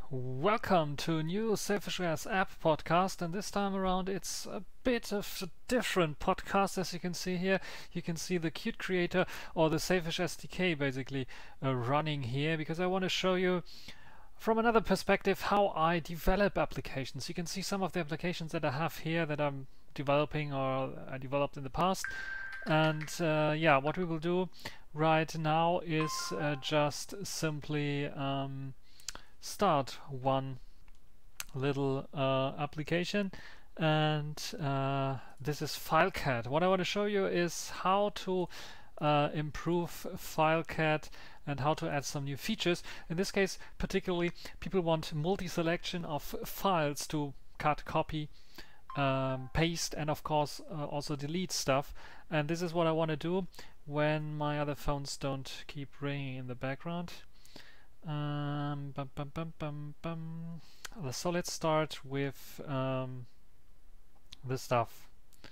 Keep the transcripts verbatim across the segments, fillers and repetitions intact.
Welcome to a new SafeShares app podcast, and this time around it's a bit of a different podcast. As you can see here, you can see the Qt Creator or the Safesh S D K basically uh, running here, because I want to show you from another perspective how I develop applications. You can see some of the applications that I have here that I'm developing or I developed in the past. And uh, yeah, what we will do right now is uh, just simply um, start one little uh, application, and uh, this is FileCat. What I want to show you is how to uh, improve FileCat and how to add some new features. In this case, particularly, people want multi-selection of files to cut, copy, um, paste, and of course uh, also delete stuff. And this is what I want to do when my other phones don't keep ringing in the background. Um, bum, bum, bum, bum, bum. So let's start with um, this stuff.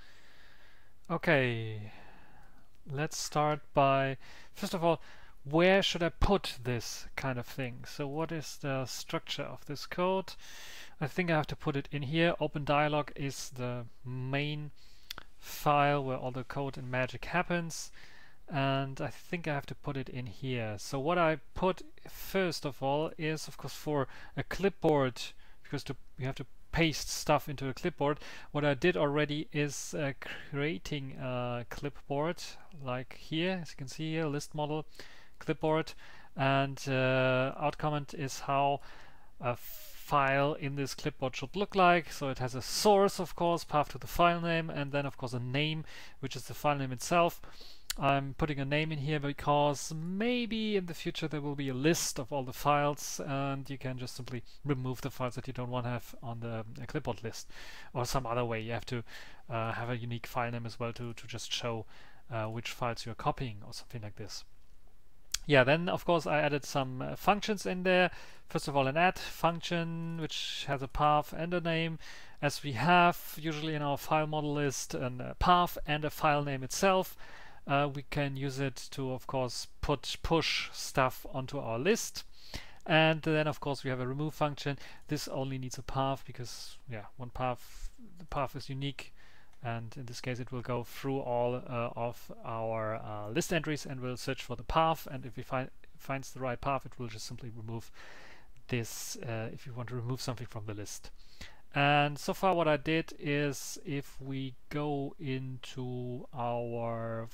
Okay, let's start by, first of all, where should I put this kind of thing? So what is the structure of this code? I think I have to put it in here. OpenDialog is the main file where all the code and magic happens. And I think I have to put it in here. So what I put first of all is, of course, for a clipboard, because to, you have to paste stuff into a clipboard. What I did already is uh, creating a clipboard, like here, as you can see here, list model clipboard, and uh, out comment is how a file in this clipboard should look like. So it has a source, of course, path to the file name, and then of course a name, which is the file name itself. I'm putting a name in here because maybe in the future there will be a list of all the files, and you can just simply remove the files that you don't want to have on the uh, clipboard list, or some other way. You have to uh, have a unique file name as well to, to just show uh, which files you're copying or something like this. Yeah, then of course I added some uh, functions in there. First of all, an add function which has a path and a name, as we have usually in our file model list, and a path and a file name itself. Uh, we can use it to, of course, put push stuff onto our list. And then, of course, we have a remove function. This only needs a path because, yeah, one path, the path is unique. And in this case, it will go through all uh, of our uh, list entries and will search for the path. And if it fi finds the right path, it will just simply remove this uh, if you want to remove something from the list. And so far what I did is, if we go into our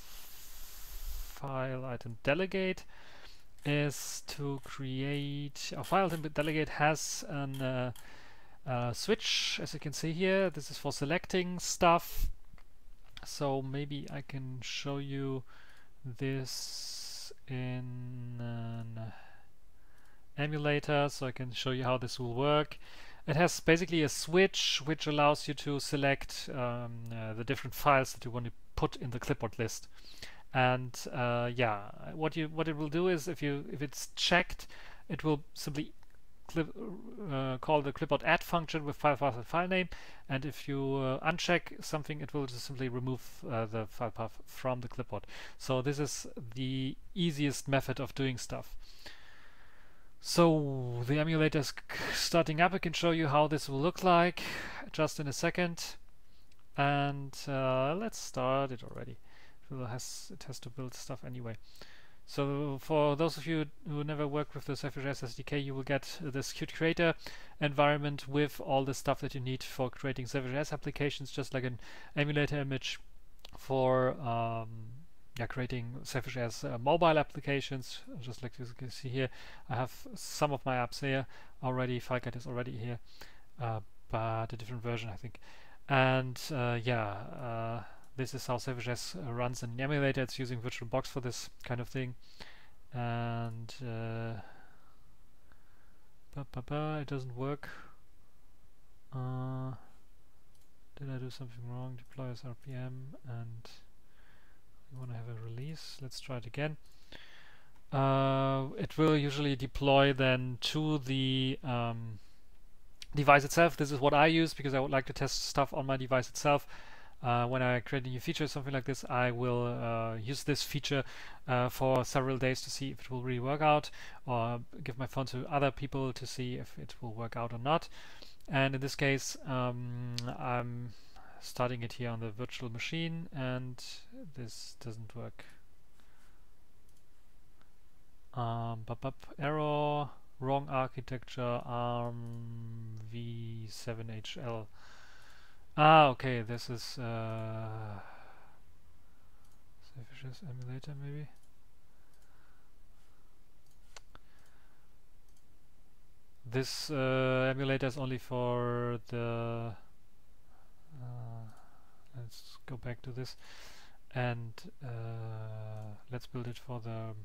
file item delegate, is to create a file item delegate has an uh, uh, switch, as you can see here. This is for selecting stuff. So maybe I can show you this in an emulator, so I can show you how this will work. It has basically a switch which allows you to select um, uh, the different files that you want to put in the clipboard list. And uh, yeah, what you what it will do is, if you if it's checked, it will simply clip, uh, call the clipboard add function with file path and file name. And if you uh, uncheck something, it will just simply remove uh, the file path from the clipboard. So this is the easiest method of doing stuff. So the emulator is starting up. I can show you how this will look like just in a second. And uh, let's start it already. It has, it has to build stuff anyway. So for those of you who never worked with the SafeShares S D K, you will get this Qt Creator environment with all the stuff that you need for creating SafeShares applications, just like an emulator image for um, Yeah, creating SafeShares uh, mobile applications, just like you can see here. I have some of my apps here already. FileCat is already here, uh, but a different version, I think. And uh, yeah, uh, this is how SafeShares uh, runs in an emulator. It's using VirtualBox for this kind of thing. And uh, ba, ba, ba, it doesn't work. Uh, did I do something wrong? Deploy as R P M, and we want to have a release. Let's try it again. Uh, it will usually deploy then to the um, device itself. This is what I use because I would like to test stuff on my device itself. uh, when I create a new feature, something like this, I will uh, use this feature uh, for several days to see if it will really work out, or give my phone to other people to see if it will work out or not. And in this case, um, I'm starting it here on the virtual machine, and this doesn't work. Um, bup, bup, error, wrong architecture, ARM v seven H L. Ah, okay, this is uh, Cephas emulator maybe. This uh, emulator is only for the. Uh, let's go back to this, and uh, let's build it for the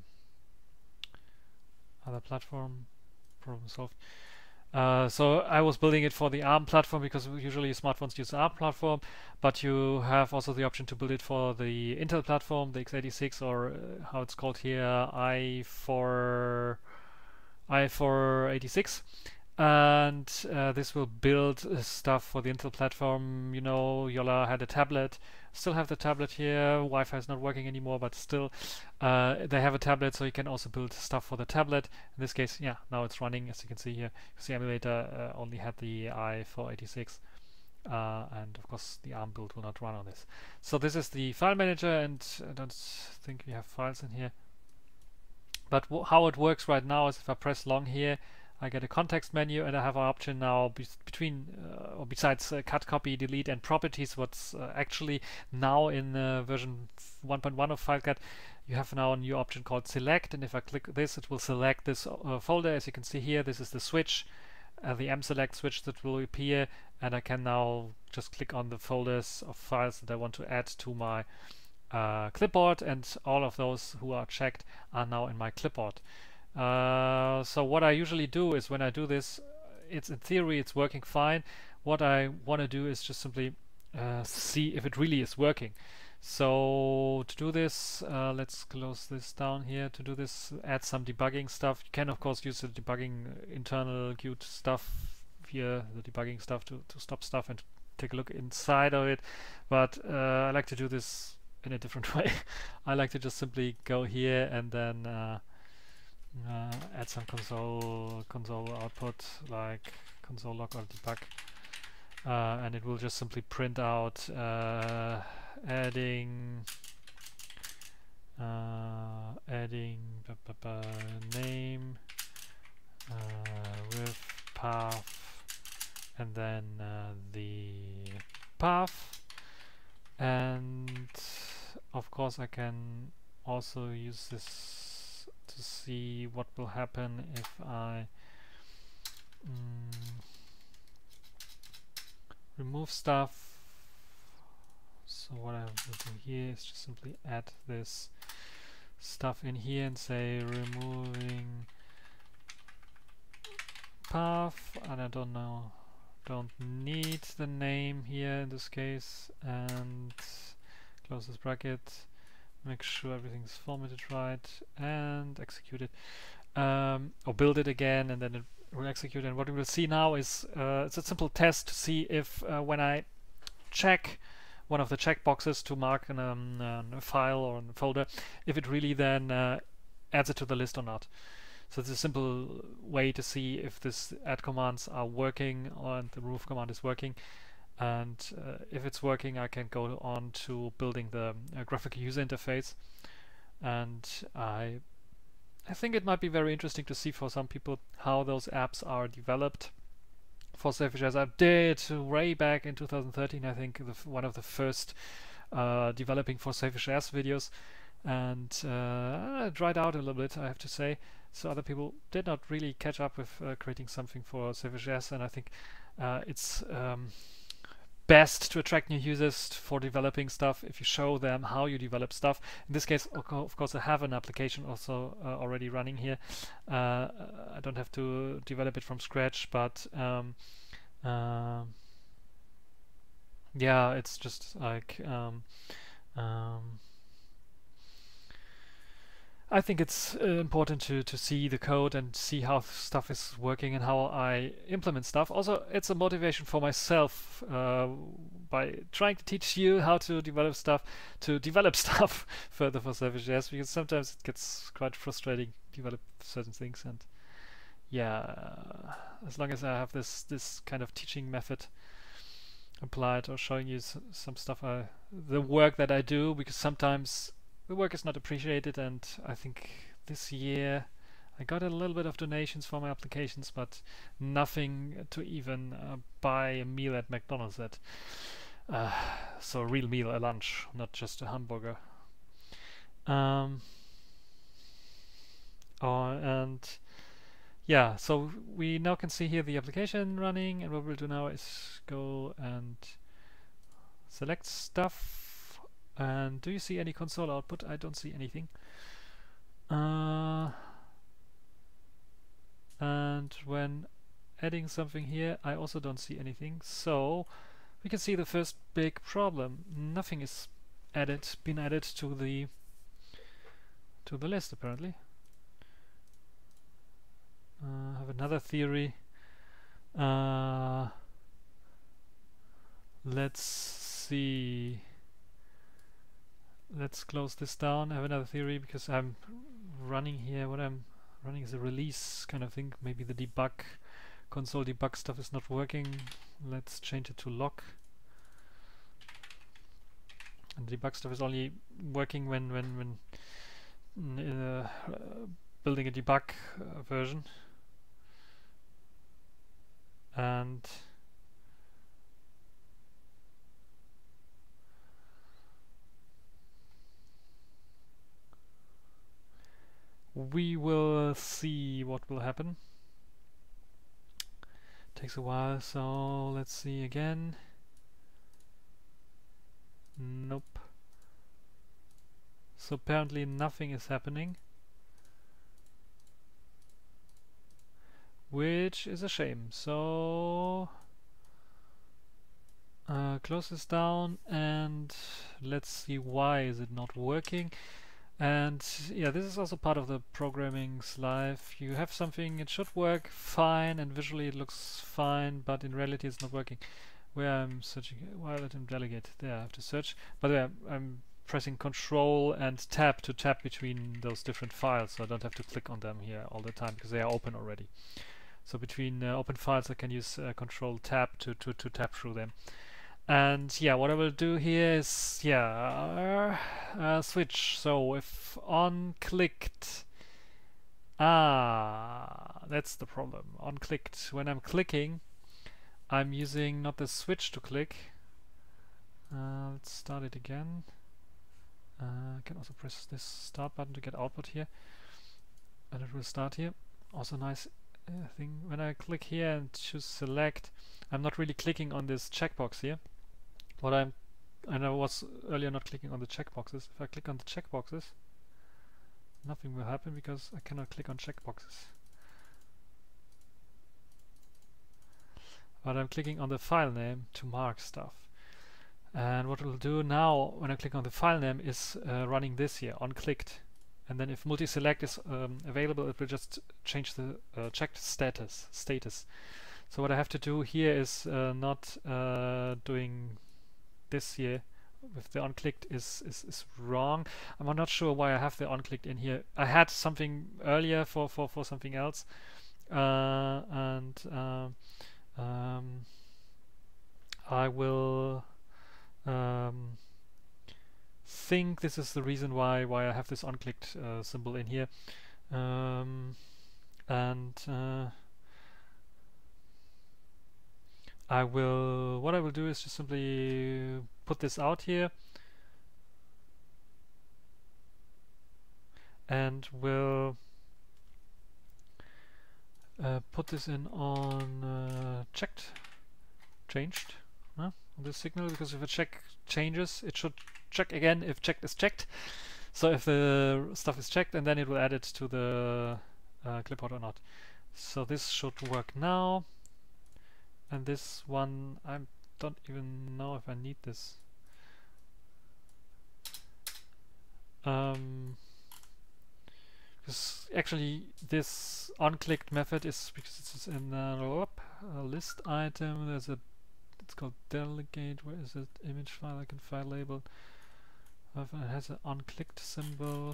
other platform. Problem solved. Uh, so I was building it for the ARM platform because usually smartphones use the ARM platform, but you have also the option to build it for the Intel platform, the x eighty-six, or uh, how it's called here, i four eighty-six. And uh, this will build uh, stuff for the Intel platform. You know, Yola had a tablet, still have the tablet here. Wi-Fi is not working anymore, but still uh, they have a tablet, so you can also build stuff for the tablet. In this case, yeah, now it's running, as you can see here. The emulator uh, only had the i four eighty-six, uh, and of course the ARM build will not run on this. So this is the file manager, and I don't think we have files in here. But how it works right now is if I press long here, I get a context menu, and I have an option now be between uh, or besides uh, cut, copy, delete, and properties. What's uh, actually now in uh, version one point one of FileCut, you have now a new option called select, and if I click this, it will select this uh, folder. As you can see here, this is the switch, uh, the M select switch that will appear, and I can now just click on the folders of files that I want to add to my uh, clipboard, and all of those who are checked are now in my clipboard. Uh, so what I usually do is when I do this, it's in theory it's working fine. What I want to do is just simply uh, see if it really is working. So to do this, uh, let's close this down here. To do this, add some debugging stuff. You can of course use the debugging uh, internal Qt stuff here, the debugging stuff to, to stop stuff and take a look inside of it. But uh, I like to do this in a different way. I like to just simply go here and then uh, Uh, add some console console output like console log or debug, uh, and it will just simply print out uh, adding uh, adding b -b -b name uh, with path, and then uh, the path, and of course I can also use this to see what will happen if I mm, remove stuff. So what I will do here is just simply add this stuff in here and say removing path, and I don't know, don't need the name here in this case, and close this bracket. Make sure everything's formatted right and execute it, um, or build it again, and then it will execute. And what we will see now is uh, it's a simple test to see if uh, when I check one of the checkboxes to mark in um, a file or in a folder, if it really then uh, adds it to the list or not. So it's a simple way to see if this add commands are working and the remove command is working. And uh, if it's working, I can go on to building the uh, graphical user interface. And I, I think it might be very interesting to see for some people how those apps are developed. For Cephas, I did way back in two thousand thirteen, I think, the f one of the first uh, developing for Cephas videos, and uh, I dried out a little bit, I have to say. So other people did not really catch up with uh, creating something for Cephas, and I think uh, it's um, best to attract new users for developing stuff if you show them how you develop stuff. In this case, of course, I have an application also uh, already running here. Uh, I don't have to develop it from scratch, but um, uh, yeah, it's just like um, um, I think it's uh, important to, to see the code and see how stuff is working and how I implement stuff. Also, it's a motivation for myself uh, by trying to teach you how to develop stuff, to develop stuff further for Savage J S, because sometimes it gets quite frustrating to develop certain things. And yeah, uh, as long as I have this this kind of teaching method applied or showing you s some stuff, I, the work that I do, because sometimes the work is not appreciated, and I think this year I got a little bit of donations for my applications, but nothing to even uh, buy a meal at McDonald's at. Uh, so a real meal, a lunch, not just a hamburger. Um, oh, and yeah, so we now can see here the application running, and what we'll do now is go and select stuff. And do you see any console output? I don't see anything. Uh, and when adding something here, I also don't see anything. So we can see the first big problem. Nothing is added, been added to the to the list apparently. Uh, I have another theory. Uh, let's see. Let's close this down. I have another theory, because I'm running here. What I'm running is a release kind of thing. Maybe the debug, console debug stuff is not working. Let's change it to log. And the debug stuff is only working when when when uh, building a debug uh, version. And we will see what will happen. Takes a while, so let's see again. Nope. So apparently nothing is happening, which is a shame. So uh, close this down and let's see why is it not working. And yeah, this is also part of the programming's life. You have something, it should work fine, and visually it looks fine, but in reality it's not working. Where I'm searching, why let him delegate? There, I have to search. By the way, I'm, I'm pressing Control and Tab to tap between those different files, so I don't have to click on them here all the time, because they are open already. So between uh, open files I can use uh, Control Tab to, to, to tap through them. And yeah, what I will do here is, yeah, uh, uh, switch. So if on clicked, ah, that's the problem. On clicked, when I'm clicking, I'm using not the switch to click. Uh, let's start it again. Uh, I can also press this start button to get output here, and it will start here. Also nice uh, thing, when I click here and choose select, I'm not really clicking on this checkbox here. What I'm, and I was earlier not clicking on the checkboxes. If I click on the checkboxes, nothing will happen because I cannot click on checkboxes. But I'm clicking on the file name to mark stuff. And what it will do now when I click on the file name is uh, running this here, on clicked. And then if multi-select is um, available, it will just change the uh, checked status. status. So what I have to do here is uh, not uh, doing this here with the onclicked is, is is wrong. I'm not sure why I have the onclicked in here. I had something earlier for for for something else, uh, and uh, um, I will um, think this is the reason why why I have this onclicked uh, symbol in here, um, and uh, I will, what I will do is just simply put this out here and will uh, put this in on uh, checked, changed huh, on this signal, because if a check changes, it should check again if checked is checked. So if the stuff is checked, and then it will add it to the uh, clipboard or not. So this should work now. And this one, I don't even know if I need this. Um, because actually this onClicked method is because it's in a, a list item. There's a, it's called delegate. Where is it? Image file. I can file label. It has an onClicked symbol.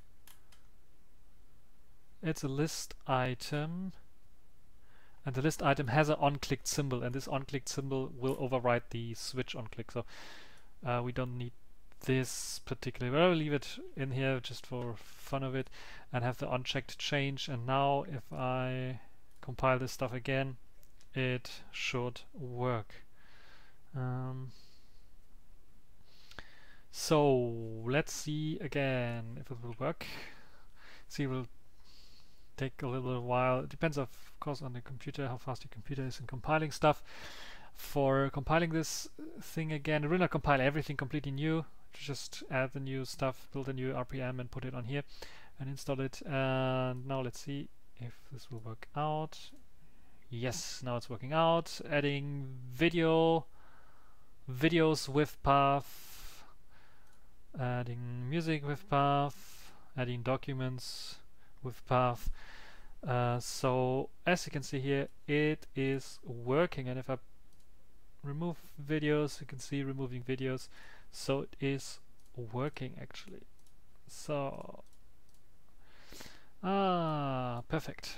It's a list item, and the list item has an onClicked symbol, and this onClicked symbol will override the switch onClick. So uh, we don't need this particular, but I'll leave it in here just for fun of it, and have the unchecked change. And now if I compile this stuff again, it should work. Um, so let's see again if it will work. See, it will take a little while. It depends of course on the computer, how fast your computer is in compiling stuff. For compiling this thing again, it will not compile everything completely new. Just add the new stuff, build a new R P M and put it on here and install it. And now let's see if this will work out. Yes, now it's working out. Adding video, videos with path, adding music with path, adding documents with path. Uh, so as you can see here, it is working. And if I remove videos, you can see removing videos. So it is working actually. So ah, perfect.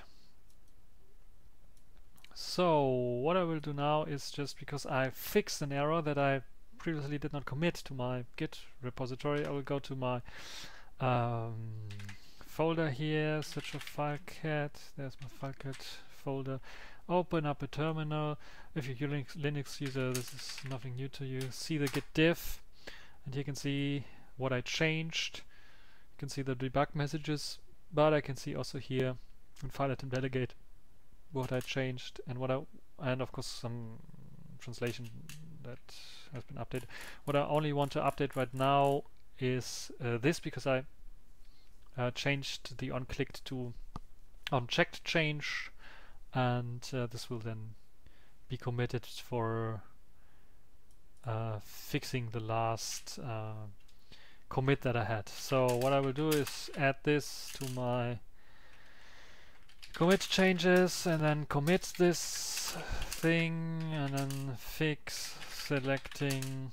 So what I will do now is, just because I fixed an error that I previously did not commit to my Git repository, I will go to my um, folder here, search for FileCat. There's my FileCat folder. Open up a terminal. If you're a Linux, Linux user, this is nothing new to you. See the git diff, and you can see what I changed. You can see the debug messages, but I can see also here in file item delegate what I changed and what I, and of course some translation that has been updated. What I only want to update right now is uh, this, because I uh, changed the onClicked to unchecked change, and uh, this will then be committed for uh, fixing the last uh, commit that I had. So what I will do is add this to my commit changes, and then commit this thing, and then fix selecting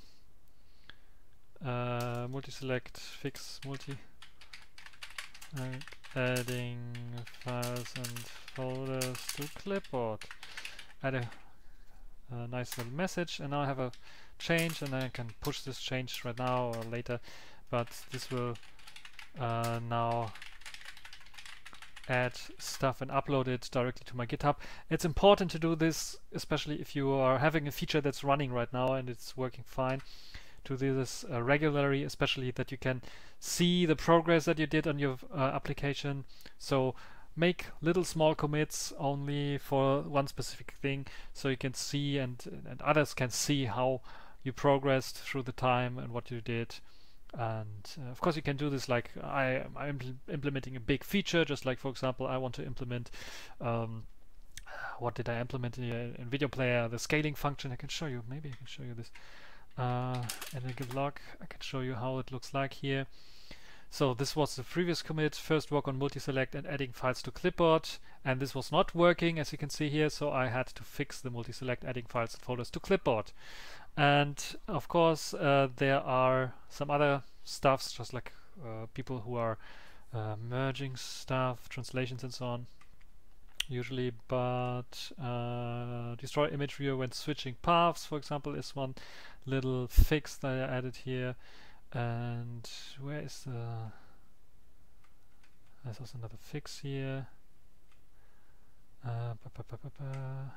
uh, multi-select, fix multi, and adding files and folders to clipboard. Add a, a nice little message, and now I have a change, and I can push this change right now or later, but this will uh, now add stuff and upload it directly to my GitHub. It's important to do this, especially if you are having a feature that's running right now and it's working fine, to do this uh, regularly, especially that you can see the progress that you did on your uh, application. So make little small commits only for one specific thing, so you can see and, and others can see how you progressed through the time and what you did. And uh, of course you can do this like I, I'm impl implementing a big feature, just like for example I want to implement um, what did I implement in, uh, in Video Player, the scaling function. I can show you, maybe I can show you this uh, in a git log. I can show you how it looks like here. So this was the previous commit, first work on multi-select and adding files to clipboard, and this was not working, as you can see here, so I had to fix the multi-select, adding files and folders to clipboard. And of course uh, there are some other stuffs, just like uh, people who are uh, merging stuff, translations and so on usually, but uh, destroy image viewer when switching paths, for example, is one little fix that I added here. And where is the, there's also another fix here. Uh, ba -ba -ba -ba -ba.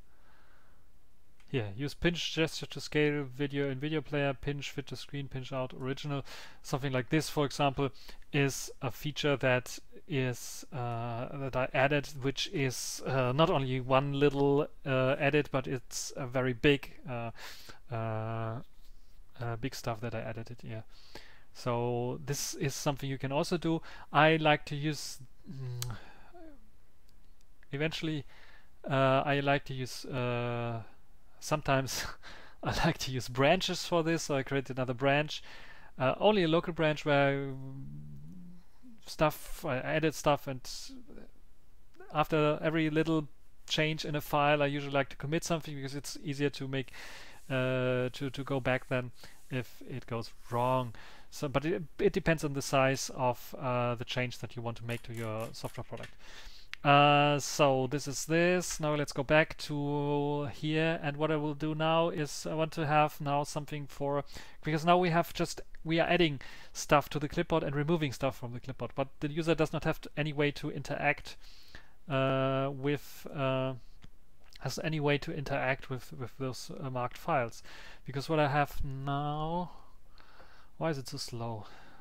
Here, use pinch gesture to scale video in Video Player, pinch fit to screen, pinch out original. Something like this, for example, is a feature that is uh, that I added, which is uh, not only one little uh, edit, but it's a very big uh, uh, uh, big stuff that I added it here. So this is something you can also do. I like to use mm, eventually uh, I like to use uh, sometimes I like to use branches for this, so I create another branch, uh, only a local branch where I stuff, I added stuff, and after every little change in a file, I usually like to commit something because it's easier to make uh, to to go back then if it goes wrong. So, but it, it depends on the size of uh, the change that you want to make to your software product. Uh, so this is this. Now let's go back to here, and what I will do now is I want to have now something for, because now we have just we are adding stuff to the clipboard and removing stuff from the clipboard, but the user does not have to, any way to interact uh, with uh, has any way to interact with with those uh, marked files, because what I have now, why is it so slow?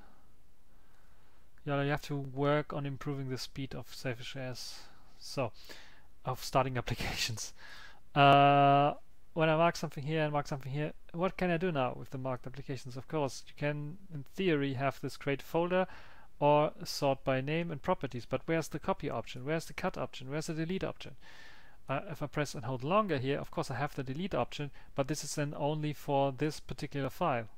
Yeah, you have to work on improving the speed of SafeShares, so of starting applications. Uh, when I mark something here and mark something here, what can I do now with the marked applications? Of course, you can, in theory, have this create folder or sort by name and properties, but where's the copy option? Where's the cut option? Where's the delete option? Uh, if I press and hold longer here, of course I have the delete option, but this is then only for this particular file,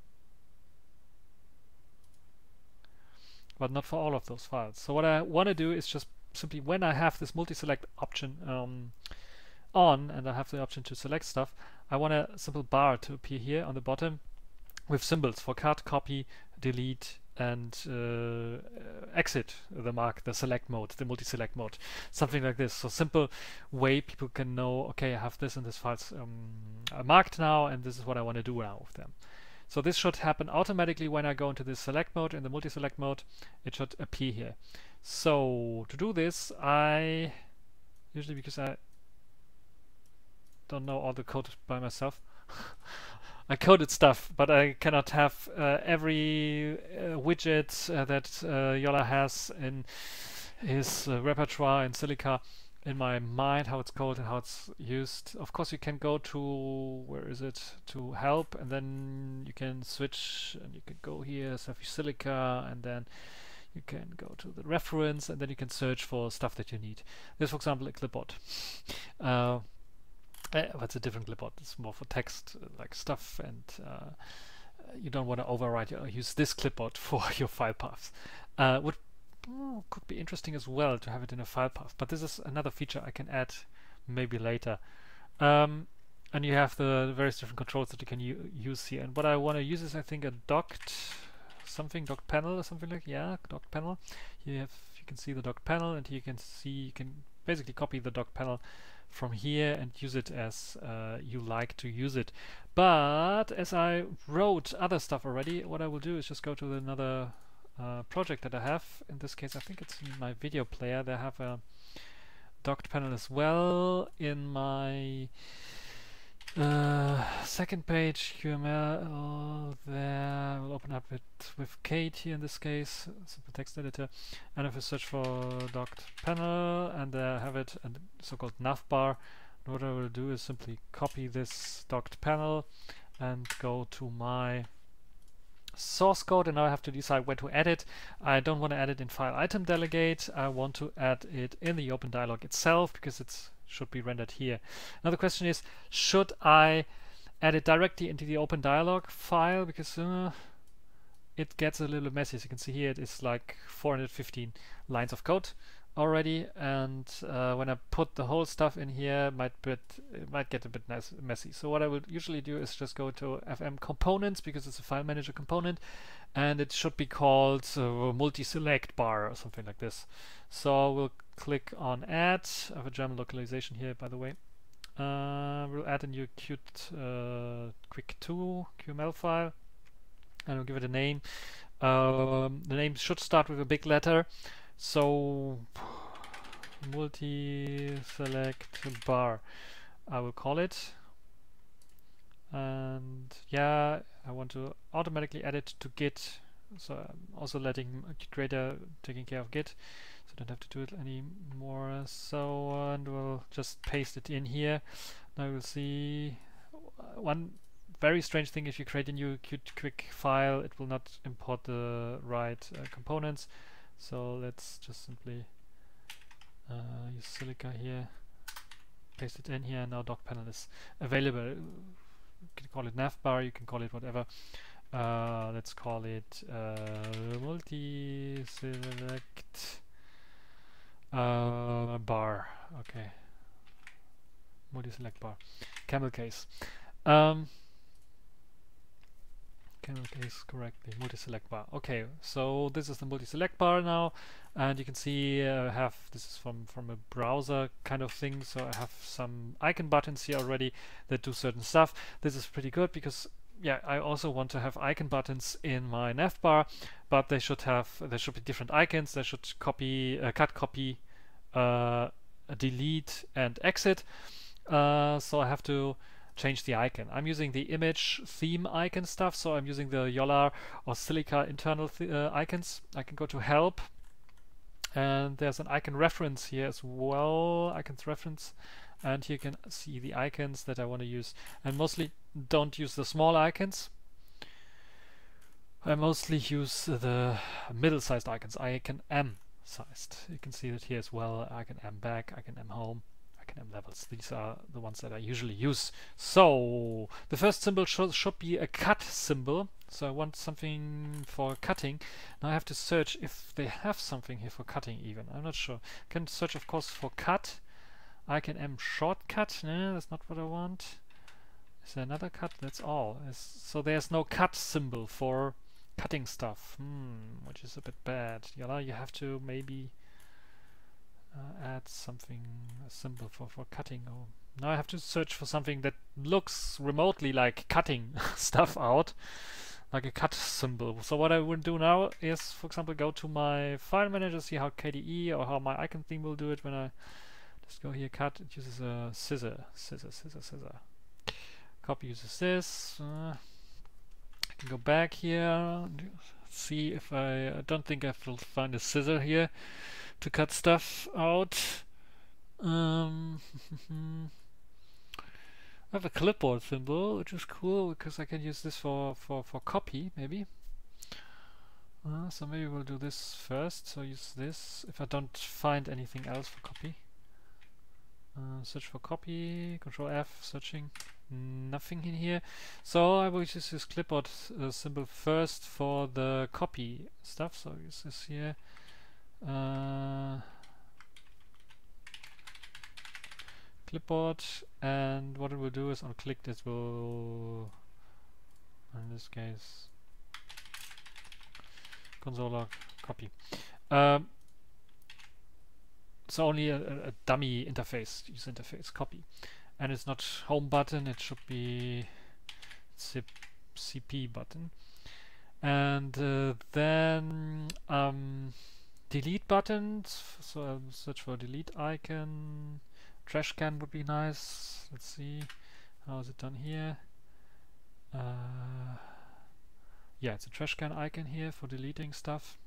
but not for all of those files. So what I want to do is just simply, when I have this multi-select option um, on and I have the option to select stuff, I want a simple bar to appear here on the bottom with symbols for cut, copy, delete, and uh, exit the mark, the select mode, the multi-select mode, something like this. So simple way people can know, okay, I have this and this files um, marked now, and this is what I want to do now with them. So this should happen automatically when I go into this select mode. In the multi-select mode, it should appear here. So to do this, I usually, because I don't know all the code by myself, I coded stuff, but I cannot have uh, every uh, widget uh, that uh, Jolla has in his uh, repertoire in Silica in my mind, how it's called and how it's used. Of course, you can go to, where is it, to help, and then you can switch and you can go here, Selfish Silica, and then you can go to the reference, and then you can search for stuff that you need. There's, for example, a clipboard. Uh, uh, that's a different clipboard. It's more for text uh, like stuff, and uh, you don't want to overwrite or use this clipboard for your file paths. Uh, would Oh, could be interesting as well to have it in a file path, but this is another feature I can add maybe later. Um, and you have the various different controls that you can use here. And what I want to use is, I think, a docked something, docked panel or something like, yeah, docked panel. Here you have, you can see the docked panel, and here you can see, you can basically copy the docked panel from here and use it as uh, you like to use it. But as I wrote other stuff already, what I will do is just go to another Uh, project that I have. In this case, I think it's in my video player. They have a docked panel as well. In my uh, second page, Q M L, there I will open up it with Kate here in this case, simple text editor, and if I search for docked panel, and uh, have it and so-called navbar, and what I will do is simply copy this docked panel and go to my source code, and now I have to decide where to add it. I don't want to add it in file item delegate. I want to add it in the open dialog itself, because it should be rendered here. Now the question is, should I add it directly into the open dialog file, because uh, it gets a little messy. As you can see here, it is like four hundred fifteen lines of code already, and uh, when I put the whole stuff in here, might bit it might get a bit nice, messy. So what I would usually do is just go to F M components, because it's a file manager component, and it should be called uh, multi-select bar or something like this. So we'll click on add. I have a German localization here, by the way. Uh, we'll add a new Qt uh, quick two Q M L file, and we'll give it a name. Um, the name should start with a big letter. So multi-select bar, I will call it. And yeah, I want to automatically add it to Git. So I'm also letting Git Creator taking care of Git, so I don't have to do it anymore. So uh, and we'll just paste it in here. Now we'll see one very strange thing: if you create a new Qt quick file, it will not import the right uh, components. So let's just simply uh, use Silica here, paste it in here, and now dock panel is available. You can call it navbar, you can call it whatever. Uh, let's call it uh, multi-select uh, bar. Okay, multi-select bar, camel case. Um, camel case correctly, multi-select bar. Okay, so this is the multi-select bar now, and you can see uh, I have this is from from a browser kind of thing. So I have some icon buttons here already that do certain stuff. This is pretty good because yeah, I also want to have icon buttons in my navbar, but they should have there should be different icons. They should copy, uh, cut, copy, uh, delete, and exit. Uh, so I have to change the icon. I'm using the image theme icon stuff, so I'm using the Yola or Silica internal th uh, icons. I can go to help, and there's an icon reference here as well. Icons reference, and here you can see the icons that I want to use. And mostly don't use the small icons. I mostly use the middle-sized icons, icon M sized. You can see that here as well. Icon M back, icon M home, icon M levels. These are the ones that I usually use. So the first symbol sh should be a cut symbol. So I want something for cutting. Now I have to search if they have something here for cutting even. I'm not sure. I can search, of course, for cut. Icon M shortcut. No, that's not what I want. Is there another cut? That's all. It's, so there's no cut symbol for cutting stuff. Hmm, which is a bit bad. Yola, you have to maybe uh, add something, a symbol for, for cutting. Oh, now I have to search for something that looks remotely like cutting stuff out, like a cut symbol. So what I would do now is, for example, go to my file manager, see how K D E or how my icon theme will do it when I just go here, cut. It uses a scissor, scissor, scissor, scissor. Copy uses this. Uh, I can go back here and see if I, I don't think I will find a scissor here to cut stuff out. Um, I have a clipboard symbol, which is cool because I can use this for, for, for copy, maybe. Uh, so maybe we'll do this first. So use this if I don't find anything else for copy. Uh, search for copy, control F, searching. Nothing in here. So I will use this clipboard uh, symbol first for the copy stuff. So use this here. Uh, clipboard, and what it will do is on click it will, in this case, console log copy. Um, so only a, a, a dummy interface, user interface copy. And it's not home button, it should be C P button. And uh, then um, delete buttons. So I'll search for delete icon. Trash can would be nice. Let's see, how is it done here? Uh, yeah, it's a trash can icon here for deleting stuff.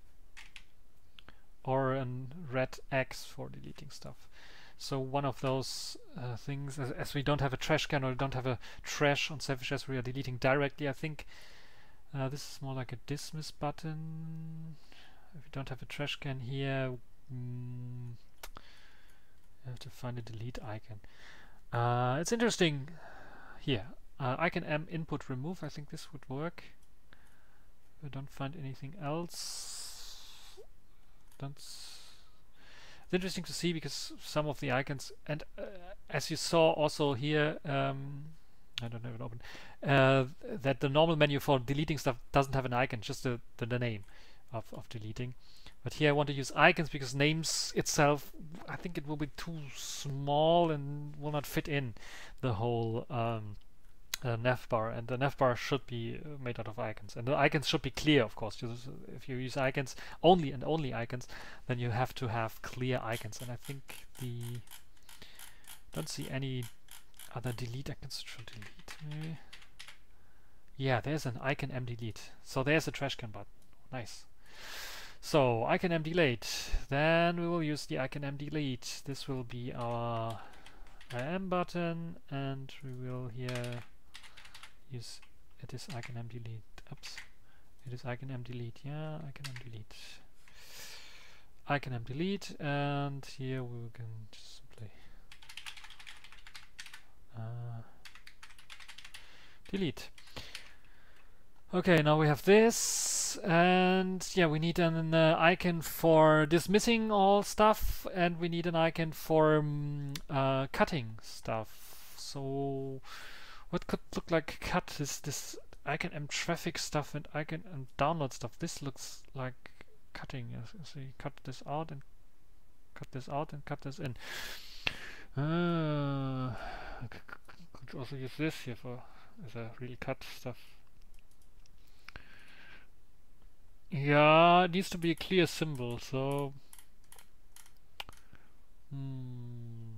Or a red X for deleting stuff. So one of those uh, things, as, as we don't have a trash can or don't have a trash on Selfish as we are deleting directly, I think uh, this is more like a dismiss button. If you don't have a trash can here, mm, you have to find a delete icon. Uh, it's interesting here. Uh, icon M input remove, I think this would work. If I don't find anything else, don't. It's interesting to see because some of the icons, and uh, as you saw also here, um, I don't have it open, uh, that the normal menu for deleting stuff doesn't have an icon, just the, the, the name of, of deleting. But here I want to use icons because names itself, I think it will be too small and will not fit in the whole um, uh, navbar, and the navbar should be uh, made out of icons, and the icons should be clear, of course. Just, if you use icons only and only icons, then you have to have clear icons, and I think the don't see any other delete icons. Should delete maybe. Yeah, there's an icon M delete, so there's a trash can button. Nice. So icon M delete, then we will use the icon M delete. This will be our M button, and we will here use it is icon M delete. Oops, it is icon M delete. Yeah, icon M delete. Icon M delete, and here we can just simply uh, delete. Okay, now we have this, and yeah, we need an uh, icon for dismissing all stuff, and we need an icon for um, uh, cutting stuff. So what could look like cut is this icon m traffic stuff and icon m download stuff. This looks like cutting. So you cut this out and cut this out and cut this in. Uh, I could also use this here for as a real cut stuff. Yeah, it needs to be a clear symbol, so hmm.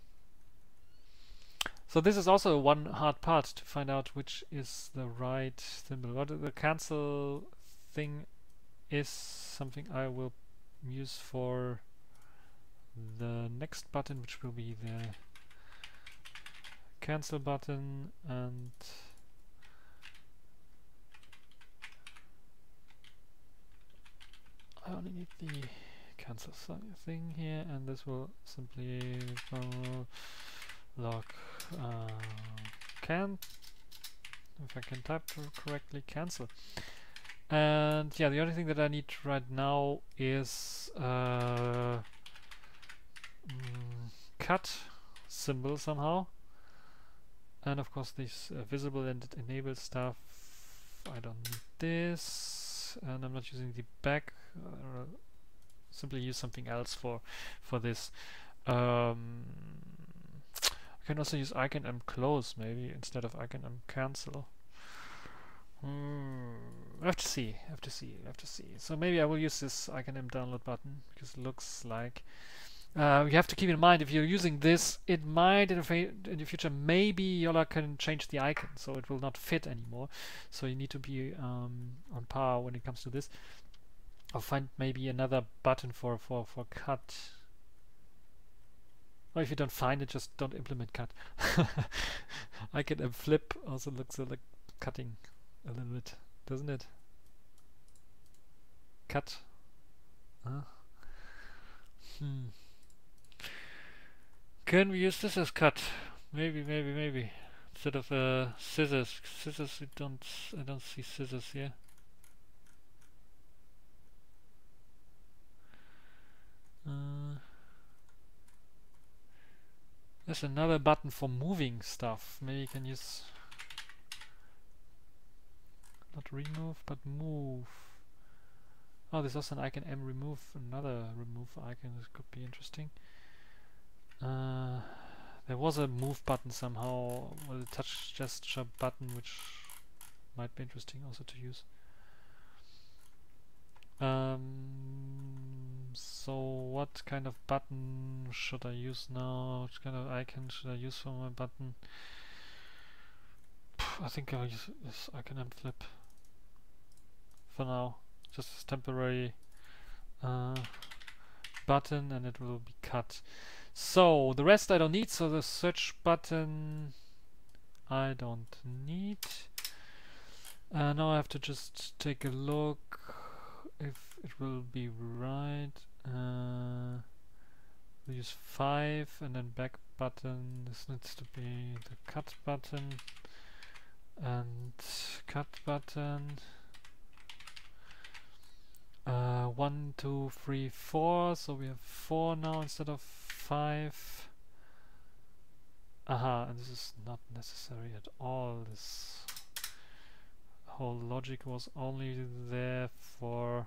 So this is also one hard part to find out which is the right symbol. What the cancel thing is something I will use for the next button, which will be the cancel button, and I only need the cancel thing here, and this will simply uh, log uh, can, if I can type correctly, cancel. And yeah, the only thing that I need right now is uh, mm, cut symbol somehow, and of course this uh, visible and enable stuff. I don't need this, and I'm not using the back. Uh, simply use something else for for this. Um, I can also use icon m close maybe instead of icon m cancel. Hmm. I have to see. I have to see. I have to see. So maybe I will use this icon m download button because it looks like. Uh, you have to keep in mind if you're using this, it might in the, in the future maybe Yola can change the icon, so it will not fit anymore. So you need to be um, on par when it comes to this. I'll find maybe another button for for for cut. Or if you don't find it, just don't implement cut. Icon m flip also looks uh, like cutting a little bit, doesn't it? Cut. Huh? Hmm. Can we use this as cut? Maybe, maybe, maybe. Instead of uh, scissors. Scissors, we don't. I don't see scissors here. Uh, there's another button for moving stuff. Maybe you can use not remove, but move. Oh, there's also an icon M remove. Another remove icon. This could be interesting. Uh, there was a move button somehow, or a touch gesture button, which might be interesting also to use. Um, so what kind of button should I use now? What kind of icon should I use for my button? I think I'll use this icon M flip for now, just as temporary uh, button, and it will be cut. So the rest I don't need, so the search button I don't need. Uh, now I have to just take a look if it will be right. Uh, we'll use five and then back button. This needs to be the cut button and cut button. Uh, one, two, three, four. So we have four now instead of five. Aha, and this is not necessary at all. This whole logic was only there for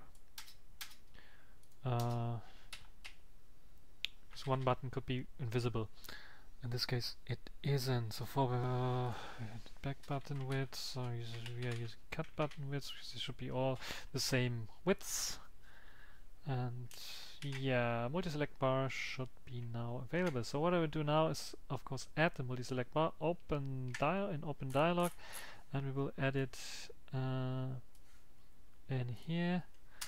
uh, this one button could be invisible. In this case, it isn't. So for uh, back button width, so we are using cut button width, because they should be all the same widths. And yeah, multi-select bar should be now available. So what I will do now is, of course, add the multi-select bar, open dial in open dialog, and we will add it uh, in here.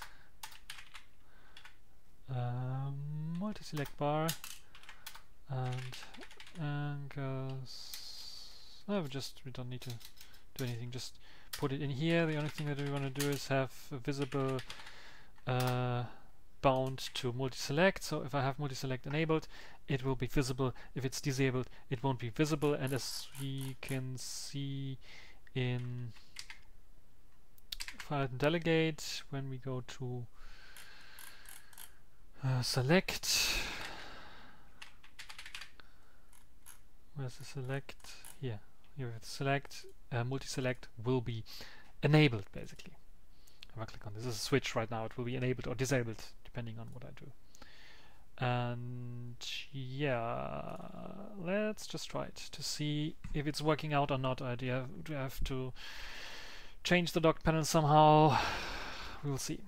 Um, multi-select bar and angles. No, we just we don't need to do anything. Just put it in here. The only thing that we want to do is have a visible uh, bound to multi-select. So if I have multi-select enabled, it will be visible. If it's disabled, it won't be visible. And as we can see in file and delegate, when we go to uh, select, where's the select? Here, here we have select, uh, multi-select will be enabled basically. If I click on this, this is a switch right now, it will be enabled or disabled depending on what I do. And yeah, let's just try it to see if it's working out or not. I do have, do have to change the dock panel somehow. We will see.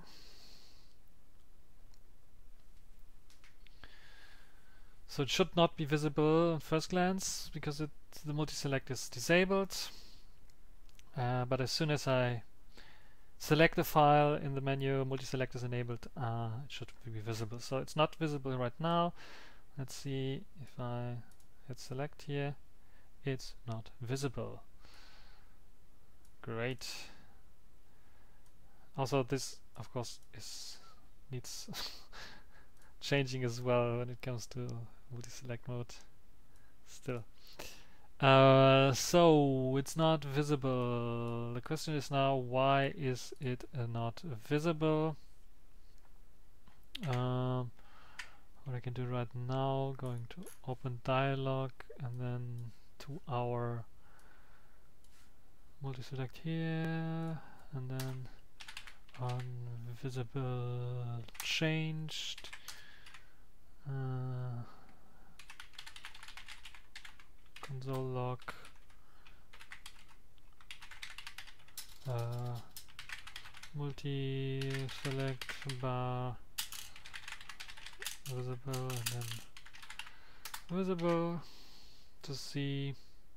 So it should not be visible at first glance because it, the multi-select is disabled. Uh, but as soon as I select the file in the menu, multi-select is enabled, uh, it should be visible. So it's not visible right now. Let's see if I hit select here. It's not visible. Great. Also this, of course, is needs changing as well when it comes to multi-select mode. Still. Uh, so it's not visible. The question is now, why is it uh, not visible? Um, what I can do right now, going to open dialog and then to our multi-select here and then on visible changed. Uh, console log uh, multi-select bar visible and then visible to see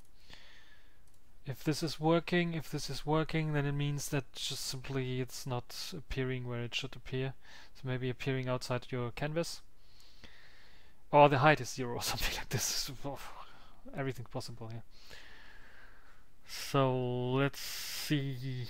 if this is working. If this is working, then it means that just simply it's not appearing where it should appear. So maybe appearing outside your canvas. Or the height is zero or something like this. Everything possible here. So let's see.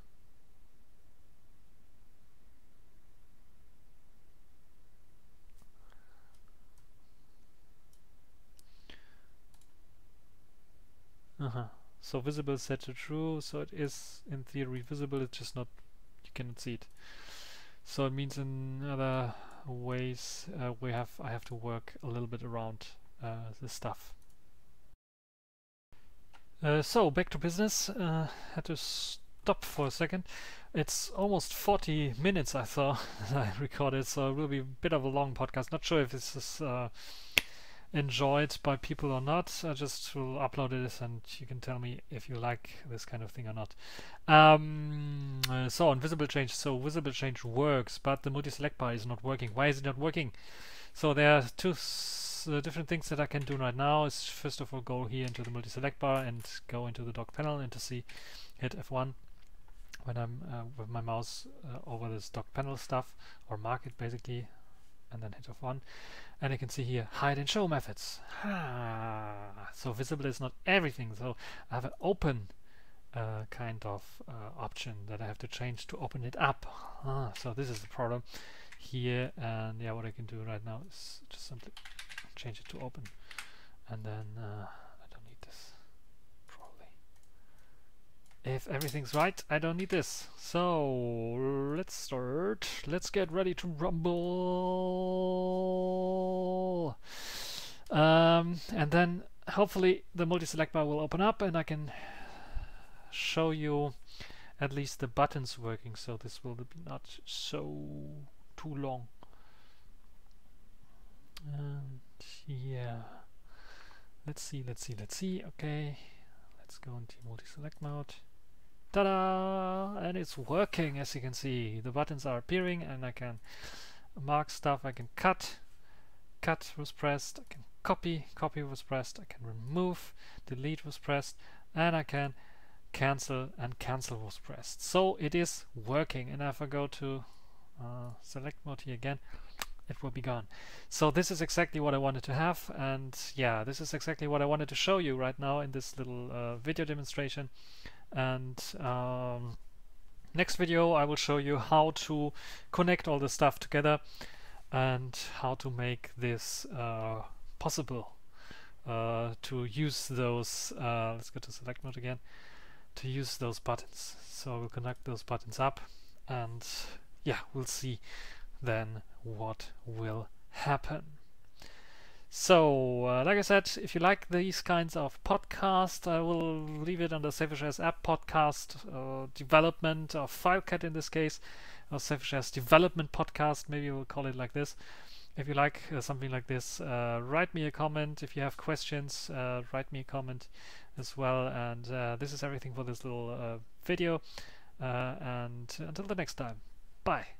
Uh-huh. So visible is set to true, so it is in theory visible, it's just not, you cannot see it. So it means in other ways uh, we have I have to work a little bit around uh, this stuff. Uh, so back to business. Uh, had to stop for a second. It's almost forty minutes I saw I recorded, so it will be a bit of a long podcast. Not sure if this is uh, enjoyed by people or not. I just will upload this and you can tell me if you like this kind of thing or not. Um, uh, so on visible change, so visible change works, but the multi-select bar is not working. Why is it not working? So there are two s uh, different things that I can do right now. Is first of all go here into the multi-select bar and go into the dock panel and to see, hit F one when I'm uh, with my mouse uh, over this dock panel stuff, or mark it basically, and then hit F one. And you can see here, hide and show methods. Ah, so visible is not everything. So I have an open uh, kind of uh, option that I have to change to open it up. Ah, so this is the problem here. And yeah, what I can do right now is just simply change it to open. And then uh, I don't need this, probably. If everything's right, I don't need this. So let's start. Let's get ready to rumble. Um, and then hopefully the multi-select bar will open up and I can show you at least the buttons working. So this will be not so too long. And yeah, let's see, let's see, let's see. Okay, let's go into multi-select mode. Ta-da! And it's working, as you can see. The buttons are appearing and I can mark stuff. I can cut. Cut was pressed. I can copy. Copy was pressed. I can remove. Delete was pressed. And I can cancel, and cancel was pressed. So it is working. And if I go to uh, select mode here again, it will be gone. So this is exactly what I wanted to have. And yeah, this is exactly what I wanted to show you right now in this little uh, video demonstration. And um, next video I will show you how to connect all the stuff together and how to make this uh, possible uh, to use those uh, let's go to select mode again, to use those buttons. So I will connect those buttons up, and yeah, we'll see then what will happen. So, uh, like I said, if you like these kinds of podcasts, I will leave it on the SafeShares app podcast, uh, development of FileCat in this case, or SafeShares development podcast, maybe we'll call it like this. If you like uh, something like this, uh, write me a comment. If you have questions, uh, write me a comment as well. And uh, this is everything for this little uh, video. Uh, and until the next time, bye.